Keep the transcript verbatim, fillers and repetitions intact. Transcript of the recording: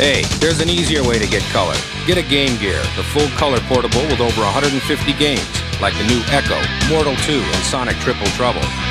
Hey, there's an easier way to get color. Get a Game Gear, the full color portable with over one hundred fifty games, like the new Echo, Mortal two, and Sonic Triple Trouble.